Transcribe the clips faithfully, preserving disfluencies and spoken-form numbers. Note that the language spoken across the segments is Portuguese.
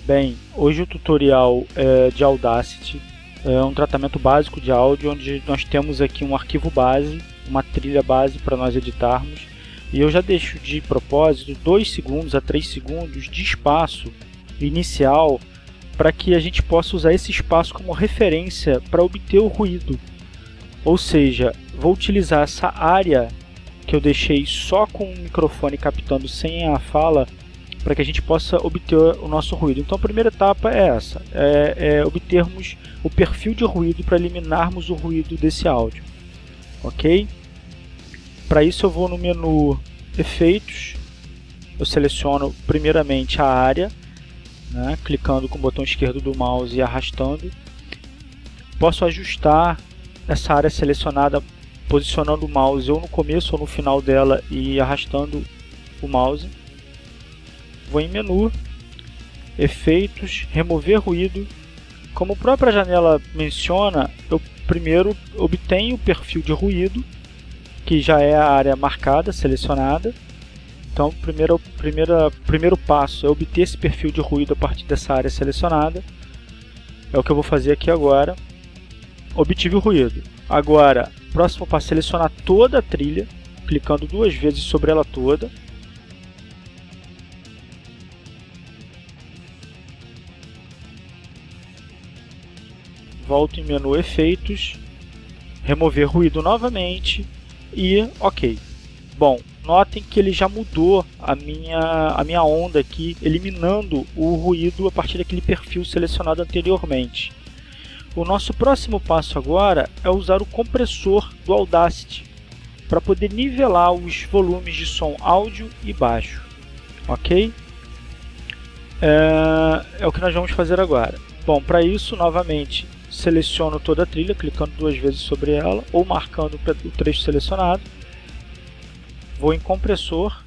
Bem, hoje o tutorial é de Audacity, é um tratamento básico de áudio onde nós temos aqui um arquivo base, uma trilha base para nós editarmos, e eu já deixo de propósito dois segundos a três segundos de espaço inicial para que a gente possa usar esse espaço como referência para obter o ruído. Ou seja, vou utilizar essa área que eu deixei só com o microfone captando sem a fala para que a gente possa obter o nosso ruído. Então a primeira etapa é essa, é, é obtermos o perfil de ruído para eliminarmos o ruído desse áudio. Ok? Para isso eu vou no menu Efeitos, eu seleciono primeiramente a área, né, clicando com o botão esquerdo do mouse e arrastando. Posso ajustar essa área selecionada posicionando o mouse ou no começo ou no final dela e arrastando o mouse. Vou em menu, efeitos, remover ruído. Como a própria janela menciona, eu primeiro obtenho o perfil de ruído, que já é a área marcada, selecionada. Então, o primeiro, primeiro, primeiro passo é obter esse perfil de ruído a partir dessa área selecionada. É o que eu vou fazer aqui agora. Obtive o ruído. Agora, próximo passo é selecionar toda a trilha, clicando duas vezes sobre ela toda. Volto em menu Efeitos, remover ruído novamente e OK. Bom, notem que ele já mudou a minha, a minha onda aqui, eliminando o ruído a partir daquele perfil selecionado anteriormente. O nosso próximo passo agora é usar o compressor do Audacity para poder nivelar os volumes de som áudio e baixo. Ok? É, é o que nós vamos fazer agora. Bom, para isso, novamente, seleciono toda a trilha, clicando duas vezes sobre ela ou marcando o trecho selecionado. Vou em compressor.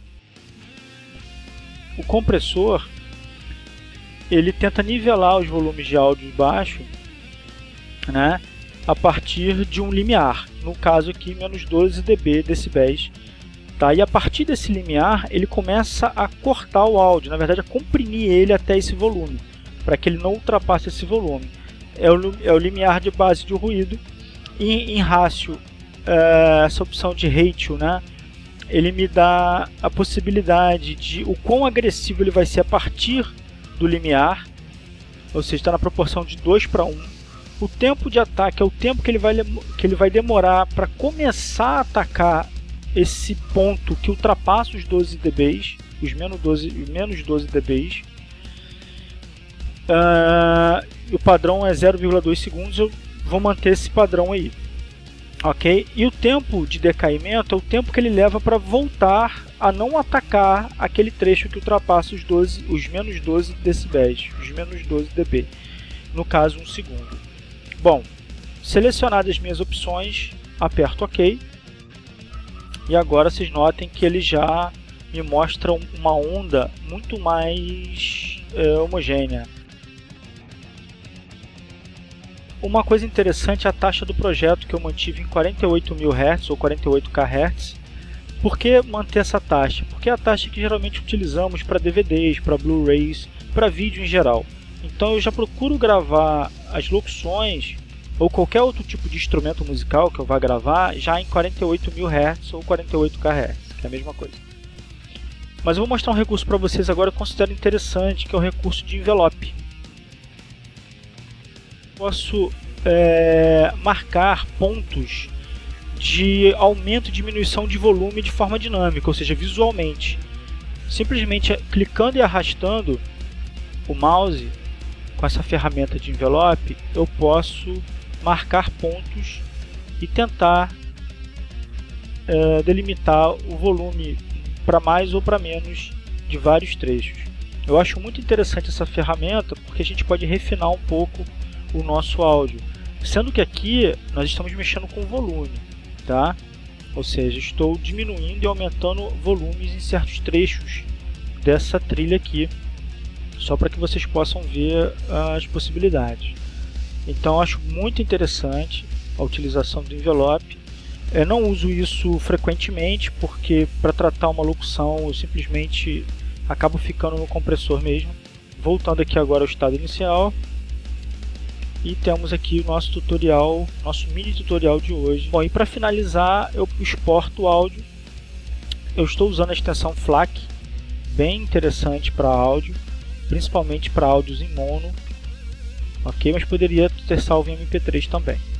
O compressor ele tenta nivelar os volumes de áudio baixo, né, a partir de um limiar, no caso aqui menos doze decibéis, tá? E a partir desse limiar ele começa a cortar o áudio, na verdade a comprimir ele até esse volume, para que ele não ultrapasse esse volume. É o, é o limiar de base de ruído. E em rácio, é, essa opção de ratio, né, ele me dá a possibilidade de o quão agressivo ele vai ser a partir do limiar, ou seja, está na proporção de dois para um. O tempo de ataque é o tempo que ele vai, que ele vai demorar para começar a atacar esse ponto que ultrapassa os doze decibéis, os menos doze, menos doze decibéis. Uh, o padrão é zero vírgula dois segundos, eu vou manter esse padrão aí. Ok? E o tempo de decaimento é o tempo que ele leva para voltar a não atacar aquele trecho que ultrapassa os, doze, os menos doze decibéis, os menos doze decibéis, no caso um segundo. Bom, selecionadas as minhas opções, aperto OK. E agora vocês notem que ele já me mostra uma onda muito mais é, homogênea. Uma coisa interessante é a taxa do projeto que eu mantive em quarenta e oito mil hertz ou quarenta e oito kilohertz. Por que manter essa taxa? Porque é a taxa que geralmente utilizamos para D V Ds, para Blu-rays, para vídeo em geral. Então eu já procuro gravar as locuções ou qualquer outro tipo de instrumento musical que eu vá gravar já em quarenta e oito mil hertz ou quarenta e oito kilohertz, que é a mesma coisa. Mas eu vou mostrar um recurso para vocês agora que eu considero interessante, que é o recurso de envelope. Posso é, marcar pontos de aumento e diminuição de volume de forma dinâmica, ou seja, visualmente. Simplesmente clicando e arrastando o mouse com essa ferramenta de envelope, eu posso marcar pontos e tentar é, delimitar o volume para mais ou para menos de vários trechos. Eu acho muito interessante essa ferramenta porque a gente pode refinar um pouco o nosso áudio, sendo que aqui nós estamos mexendo com volume, tá? Ou seja, estou diminuindo e aumentando volumes em certos trechos dessa trilha aqui, só para que vocês possam ver as possibilidades. Então acho muito interessante a utilização do envelope. Eu não uso isso frequentemente porque para tratar uma locução eu simplesmente acabo ficando no compressor mesmo. voltando aqui agora ao estado inicial, e temos aqui o nosso tutorial, nosso mini tutorial de hoje. Bom, e para finalizar, eu exporto o áudio. Eu estou usando a extensão FLAC, bem interessante para áudio, principalmente para áudios em mono, ok? Mas poderia ter salvo em M P três também.